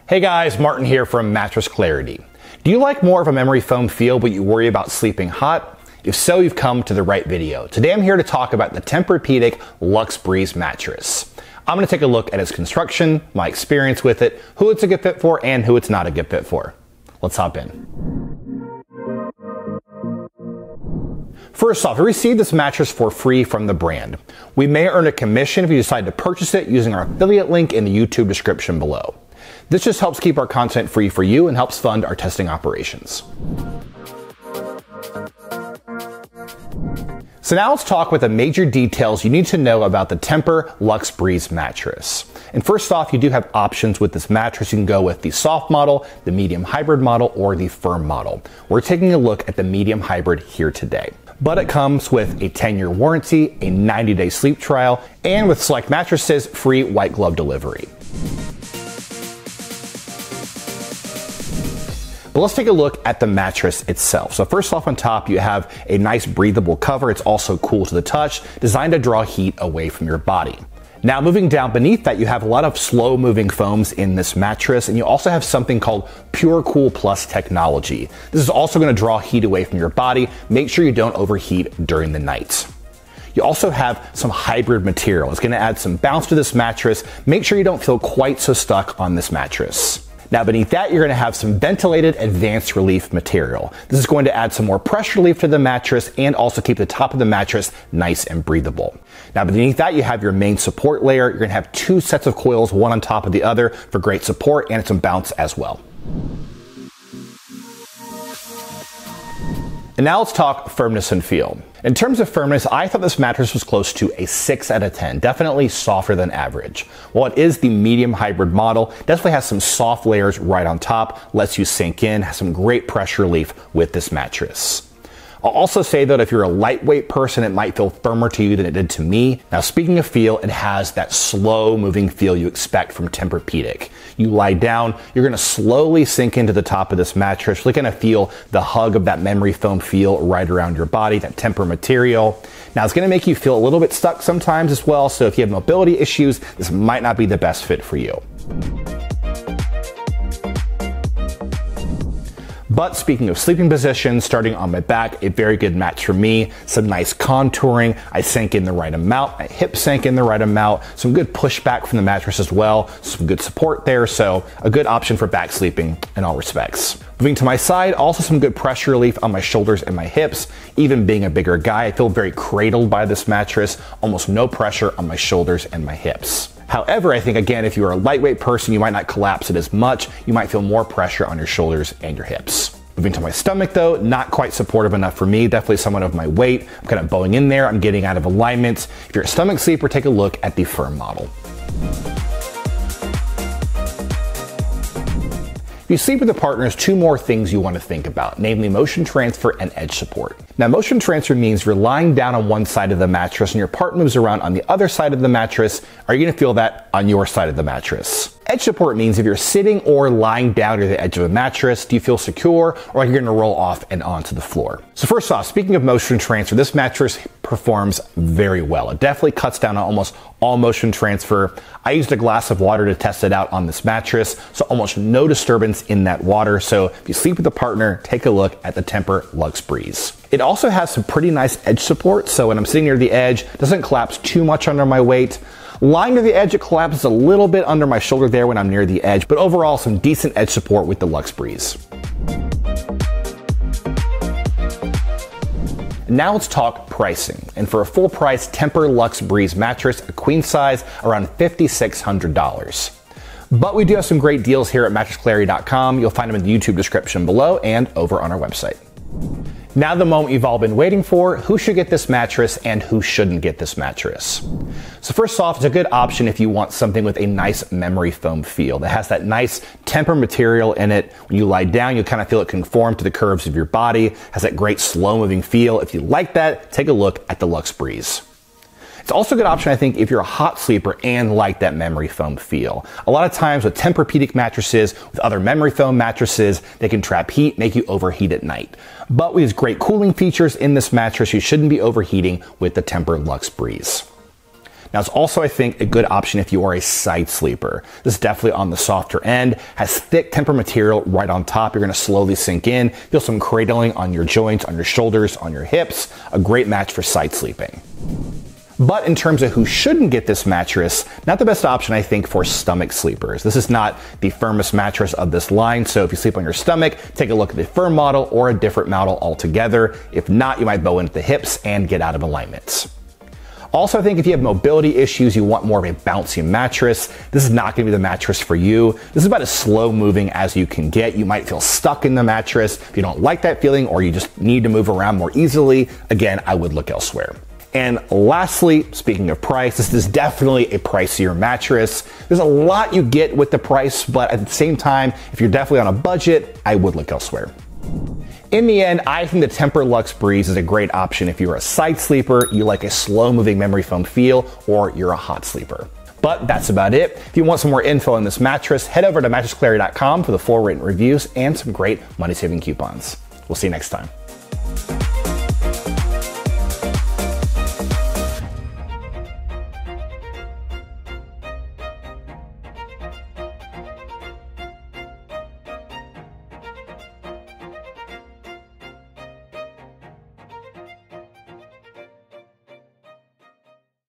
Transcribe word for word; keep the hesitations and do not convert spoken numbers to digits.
Hey guys, Martin here from Mattress Clarity. Do you like more of a memory foam feel but you worry about sleeping hot? If so, you've come to the right video. Today I'm here to talk about the Tempur-Pedic Luxe Breeze mattress. I'm going to take a look at its construction, my experience with it, who it's a good fit for, and who it's not a good fit for. Let's hop in. First off, we received this mattress for free from the brand. We may earn a commission if you decide to purchase it using our affiliate link in the YouTube description below. This just helps keep our content free for you and helps fund our testing operations. So now let's talk about the major details you need to know about the Tempur Luxe Breeze mattress. And first off, you do have options with this mattress. You can go with the soft model, the medium hybrid model, or the firm model. We're taking a look at the medium hybrid here today. But it comes with a ten year warranty, a ninety day sleep trial, and with select mattresses, free white glove delivery. But let's take a look at the mattress itself. So first off, on top, you have a nice breathable cover. It's also cool to the touch, designed to draw heat away from your body. Now moving down beneath that, you have a lot of slow moving foams in this mattress, and you also have something called Pure Cool Plus technology. This is also going to draw heat away from your body. Make sure you don't overheat during the night. You also have some hybrid material. It's going to add some bounce to this mattress. Make sure you don't feel quite so stuck on this mattress. Now beneath that, you're going to have some ventilated advanced relief material. This is going to add some more pressure relief to the mattress and also keep the top of the mattress nice and breathable. Now beneath that, you have your main support layer. You're going to have two sets of coils, one on top of the other for great support and some bounce as well. And now let's talk firmness and feel. In terms of firmness, I thought this mattress was close to a six out of ten, definitely softer than average. While it is the medium hybrid model, it definitely has some soft layers right on top, lets you sink in, has some great pressure relief with this mattress. I'll also say that if you're a lightweight person, it might feel firmer to you than it did to me. Now speaking of feel, it has that slow moving feel you expect from Tempur-Pedic. You lie down, you're going to slowly sink into the top of this mattress. You're going to feel the hug of that memory foam feel right around your body, that Tempur material. Now it's going to make you feel a little bit stuck sometimes as well, so if you have mobility issues, this might not be the best fit for you. But speaking of sleeping positions, starting on my back, a very good match for me. Some nice contouring. I sank in the right amount. My hips sank in the right amount. Some good pushback from the mattress as well. Some good support there. So a good option for back sleeping in all respects. Moving to my side, also some good pressure relief on my shoulders and my hips. Even being a bigger guy, I feel very cradled by this mattress. Almost no pressure on my shoulders and my hips. However, I think, again, if you're a lightweight person, you might not collapse it as much. You might feel more pressure on your shoulders and your hips. Moving to my stomach though, not quite supportive enough for me, definitely somewhat of my weight. I'm kind of bowing in there, I'm getting out of alignment. If you're a stomach sleeper, take a look at the firm model. If you sleep with a partner, there's two more things you want to think about, namely motion transfer and edge support. Now, motion transfer means you're lying down on one side of the mattress and your partner moves around on the other side of the mattress. Are you going to feel that on your side of the mattress? Edge support means if you're sitting or lying down near the edge of a mattress, do you feel secure or like you're going to roll off and onto the floor? So first off, speaking of motion transfer, this mattress performs very well. It definitely cuts down on almost all motion transfer. I used a glass of water to test it out on this mattress, so almost no disturbance in that water. So if you sleep with a partner, take a look at the Tempur Luxe Breeze. It also has some pretty nice edge support, so when I'm sitting near the edge, it doesn't collapse too much under my weight. Lying near the edge, it collapses a little bit under my shoulder there when I'm near the edge, but overall some decent edge support with the Luxe Breeze. Now let's talk pricing. And for a full price Tempur Luxe Breeze mattress, a queen size, around five thousand six hundred dollars. But we do have some great deals here at mattress clarity dot com. You'll find them in the YouTube description below and over on our website. Now the moment you've all been waiting for, who should get this mattress and who shouldn't get this mattress? So first off, it's a good option if you want something with a nice memory foam feel that has that nice Tempur material in it. When you lie down, you'll kind of feel it conform to the curves of your body, has that great slow moving feel. If you like that, take a look at the Luxe Breeze. It's also a good option, I think, if you're a hot sleeper and like that memory foam feel. A lot of times with Tempur-Pedic mattresses, with other memory foam mattresses, they can trap heat, make you overheat at night. But with great cooling features in this mattress, you shouldn't be overheating with the Tempur Luxe Breeze. Now, it's also, I think, a good option if you are a side sleeper. This is definitely on the softer end, has thick Tempur material right on top. You're gonna slowly sink in, feel some cradling on your joints, on your shoulders, on your hips. A great match for side sleeping. But in terms of who shouldn't get this mattress, not the best option, I think, for stomach sleepers. This is not the firmest mattress of this line, so if you sleep on your stomach, take a look at the firm model or a different model altogether. If not, you might bow into the hips and get out of alignment. Also, I think if you have mobility issues, you want more of a bouncy mattress, this is not gonna be the mattress for you. This is about as slow moving as you can get. You might feel stuck in the mattress. If you don't like that feeling or you just need to move around more easily, again, I would look elsewhere. And lastly, speaking of price, this is definitely a pricier mattress. There's a lot you get with the price, but at the same time, if you're definitely on a budget, I would look elsewhere. In the end, I think the Tempur Luxe Breeze is a great option if you're a side sleeper, you like a slow-moving memory foam feel, or you're a hot sleeper. But that's about it. If you want some more info on this mattress, head over to mattress clarity dot com for the full written reviews and some great money-saving coupons. We'll see you next time.